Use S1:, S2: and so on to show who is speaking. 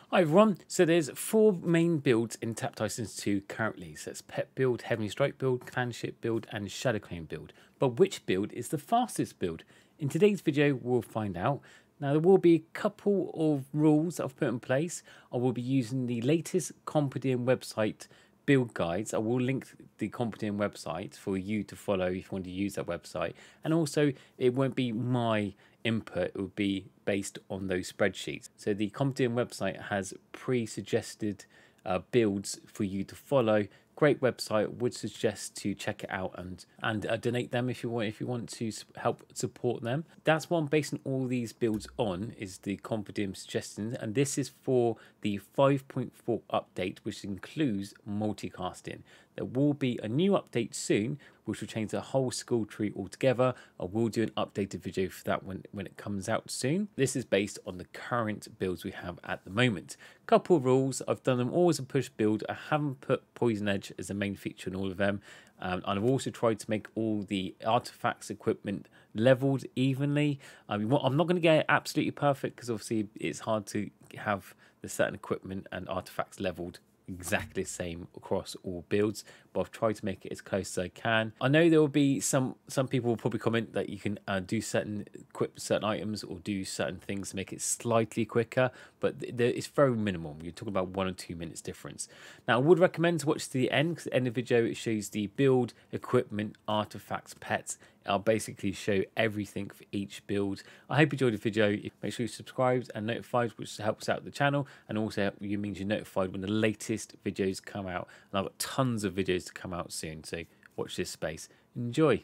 S1: Hi everyone, so there's 4 main builds in Tap Titans 2 currently. So it's Pet build, Heavenly Strike build, Clanship build and Shadow Claim build. But which build is the fastest build? In today's video we'll find out. Now there will be a couple of rules that I've put in place. I will be using the latest Compodium website build guides. I will link the Compodium website for you to follow if you want to use that website. And also it won't be my input, it will be based on those spreadsheets. So the Compodium website has pre-suggested builds for you to follow. Great website, would suggest to check it out and donate them if you want to help support them. That's what I'm basing all these builds on, is the Compodium suggestions, and this is for the 5.4 update, which includes multicasting. There will be a new update soon which will change the whole skill tree altogether. I will do an updated video for that when it comes out soon. This is based on the current builds we have at the moment. Couple of rules, I've done them all as a push build. I haven't put Poison Edge as a main feature in all of them. And I've also tried to make all the artifacts equipment leveled evenly. I'm not going to get it absolutely perfect because obviously it's hard to have the certain equipment and artifacts leveled exactly the same across all builds, but I've tried to make it as close as I can. I know there will be some people will probably comment that you can do equip certain items or do certain things to make it slightly quicker, but it's very minimal. You're talking about 1 or 2 minutes difference. Now I would recommend to watch to the end, because at the end of the video it shows the build, equipment, artifacts, pets. I'll basically show everything for each build. I hope you enjoyed the video. Make sure you subscribe and notified, which helps out the channel, and also means you're notified when the latest videos come out. And I've got tons of videos to come out soon, so watch this space. Enjoy.